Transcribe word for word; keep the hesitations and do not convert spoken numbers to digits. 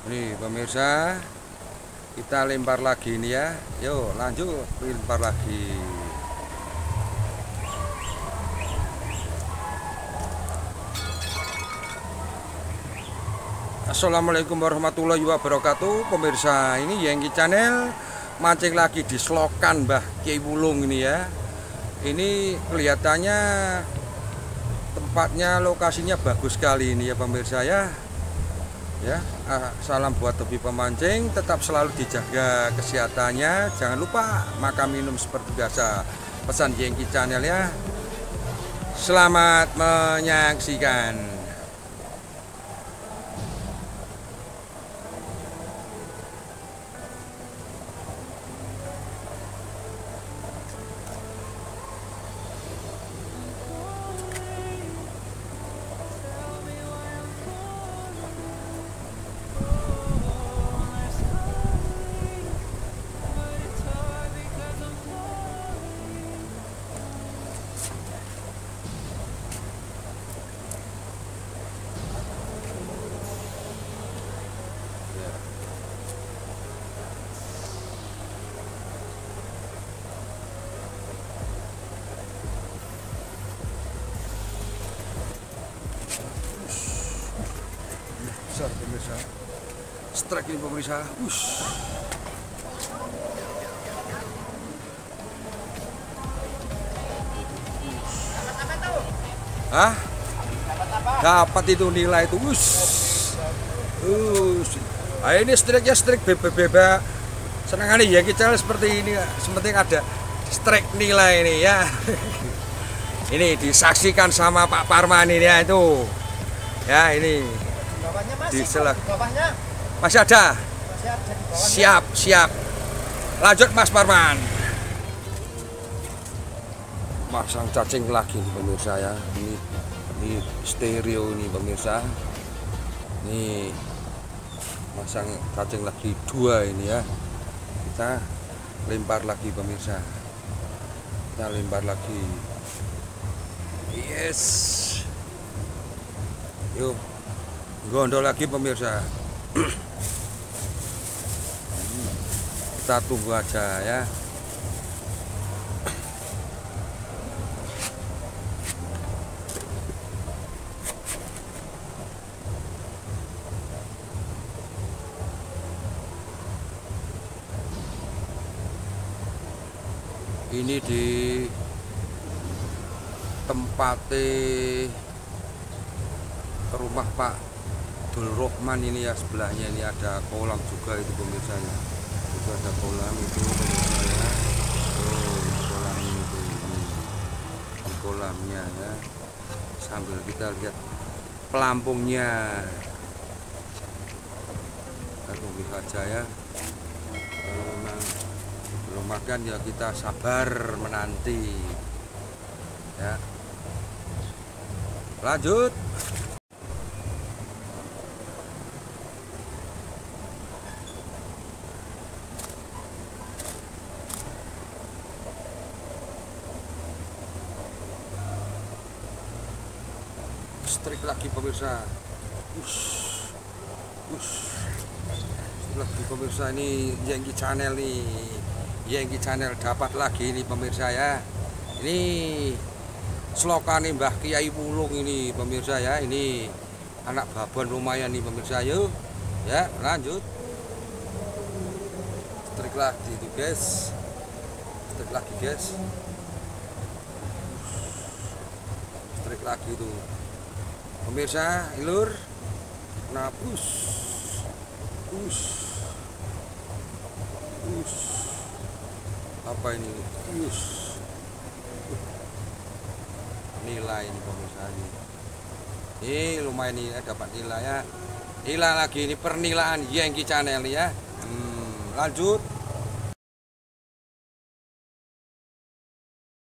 Nih pemirsa, kita lempar lagi nih ya. Yuk lanjut lempar lagi. Assalamualaikum warahmatullahi wabarakatuh. Pemirsa, ini Yengki Channel mancing lagi di selokan Mbah Kyai Wulung ini ya. Ini kelihatannya tempatnya, lokasinya bagus sekali ini ya pemirsa ya. Ya, salam buat hobi pemancing, tetap selalu dijaga kesehatannya, jangan lupa makan minum seperti biasa. Pesan Yengki Channel ya. Selamat menyaksikan. Besar pemirsa, strike ini pemirsa. Ush. Hah? Dapat itu nilai itu. Ush. Ush. Nah, ini strike-nya strike bebek-bebek. Senangannya ya kita seperti ini, sementing ada strike nilai ini ya. Ini disaksikan sama Pak Parman ini ya itu. Ya ini. Di selak masih ada, siap siap lanjut Mas Parman. Masang cacing lagi nih pemirsa ya, ini ini stereo ini pemirsa, ini masang cacing lagi dua ini ya, kita lempar lagi pemirsa, kita lempar lagi. Yes, yuk gondol lagi pemirsa. Kita tunggu aja ya. Ini di tempat rumah Pak Abdul Rahman ini ya, sebelahnya ini ada kolam juga itu pemirsa ya. Itu ada kolam itu pemirsa ya. Oh, kolam itu ini. Di kolamnya ya. Sambil kita lihat pelampungnya. Kita tunggu saja ya. Kalau memang belum makan ya kita sabar menanti. Ya. Lanjut. Strik lagi pemirsa. Ush. Ush. Lagi pemirsa, ini Yengki Channel nih. Yengki Channel dapat lagi ini pemirsa ya. Ini selokan Mbah Kyai Wulung ini pemirsa ya. Ini anak babon lumayan nih pemirsa. Yuk ya lanjut. Strik lagi itu guys. Strik lagi guys. Strik lagi itu pemirsa, ilur, napus, us, us, apa ini, us, nilai ini pemirsa ini, ini lumayan ini dapat nilai ya, nilai lagi ini pernilaan Yengki Channel ya, hmm, lanjut.